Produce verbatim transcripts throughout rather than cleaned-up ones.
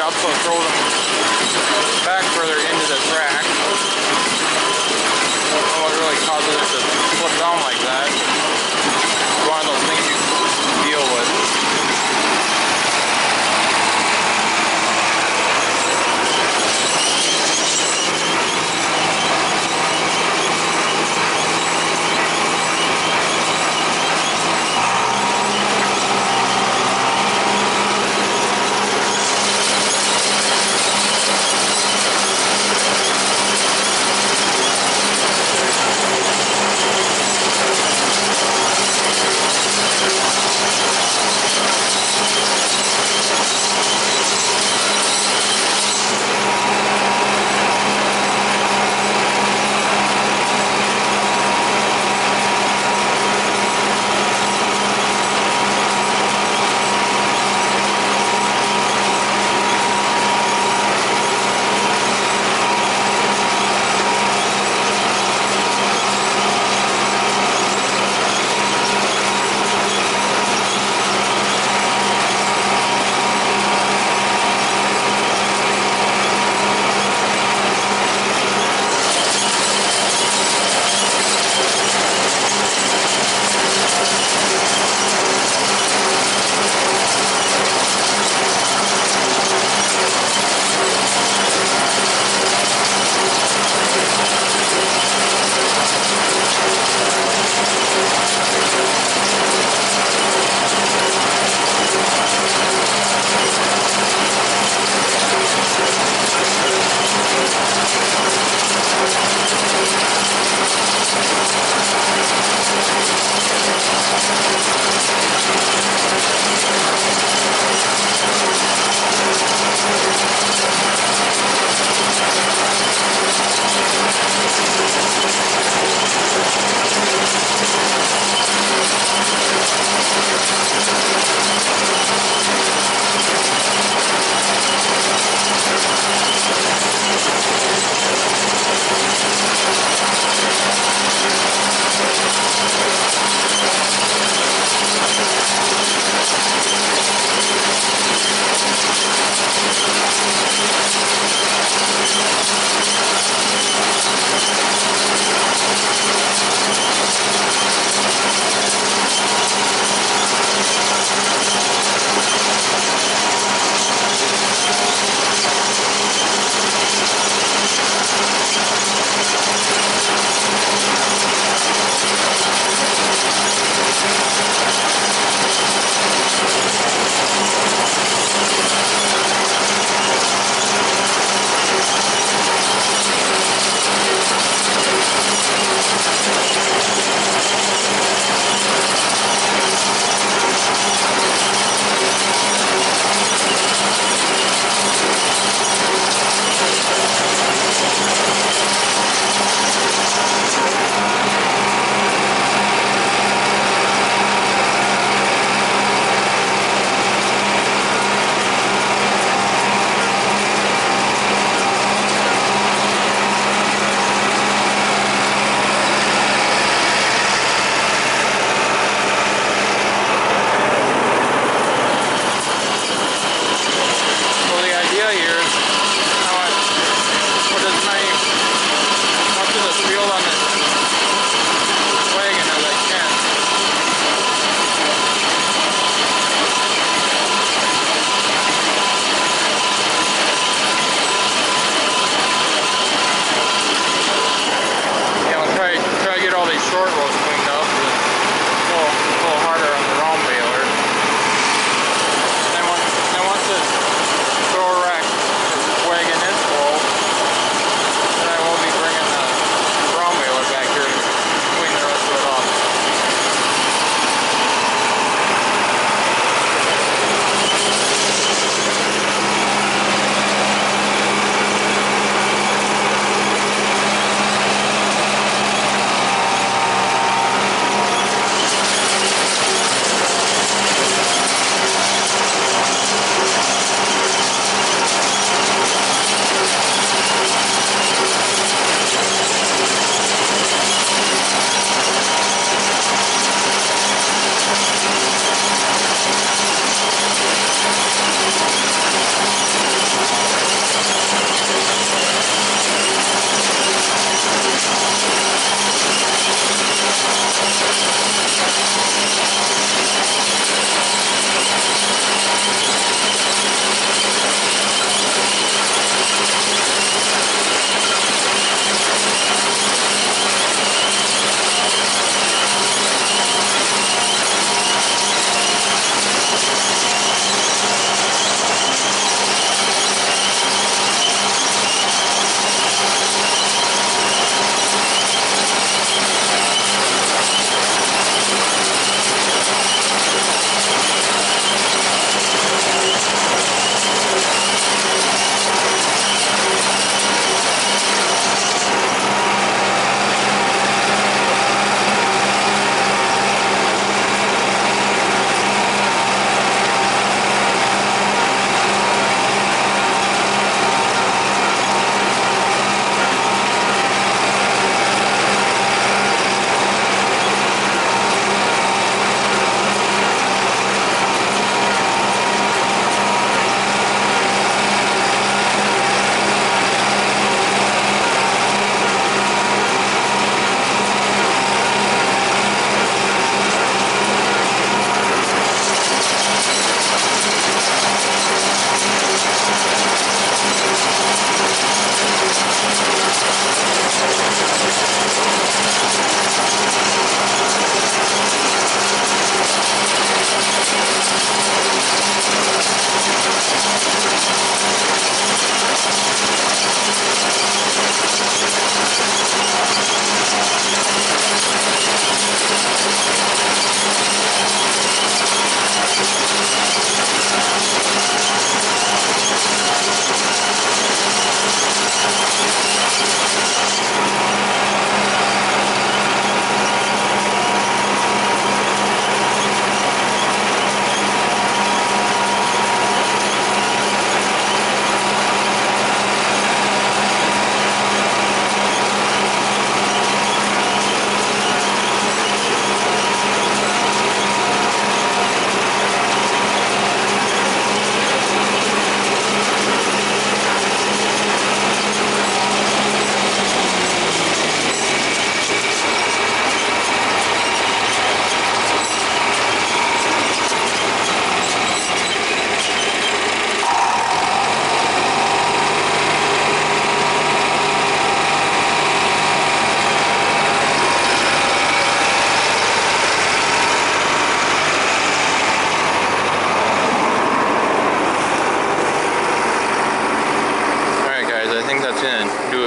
up, so it throws them back further into the track. I don't know what really causes it to flip down like that. It's one of those things you deal with.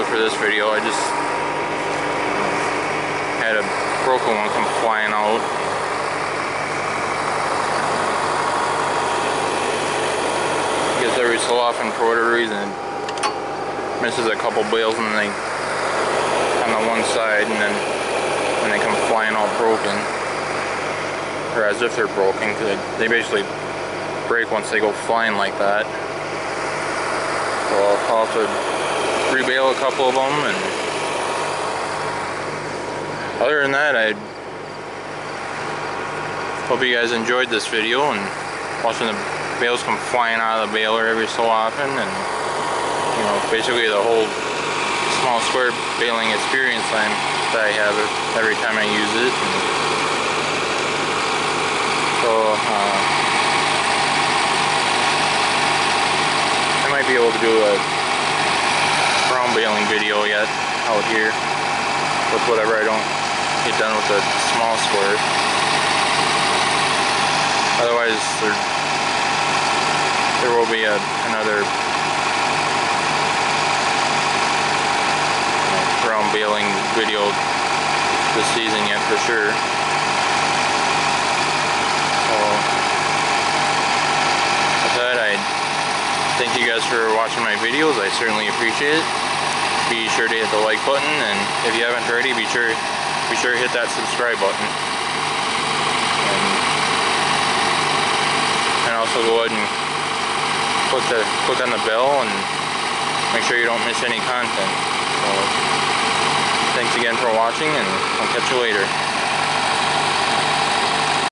for this video. I just had a broken one come flying out. I guess every so often, for whatever reason, it misses a couple bales and they on the one side, and then when they come flying all broken, or as if they're broken, because they basically break once they go flying like that. So I'll have to rebale a couple of them, and other than that, I hope you guys enjoyed this video and watching the bales come flying out of the baler every so often, and you know, basically the whole small square baling experience I'm, that I have every time I use it. And so uh, I might be able to do a round baling video yet out here with whatever I don't get done with the small square. Otherwise, there, there will be a, another round baling video this season yet for sure. So with that, I thank you guys for watching my videos. I certainly appreciate it. Be sure to hit the like button, and if you haven't already, be sure be sure to hit that subscribe button. And, and also go ahead and click the click on the bell and make sure you don't miss any content. So thanks again for watching, and I'll catch you later.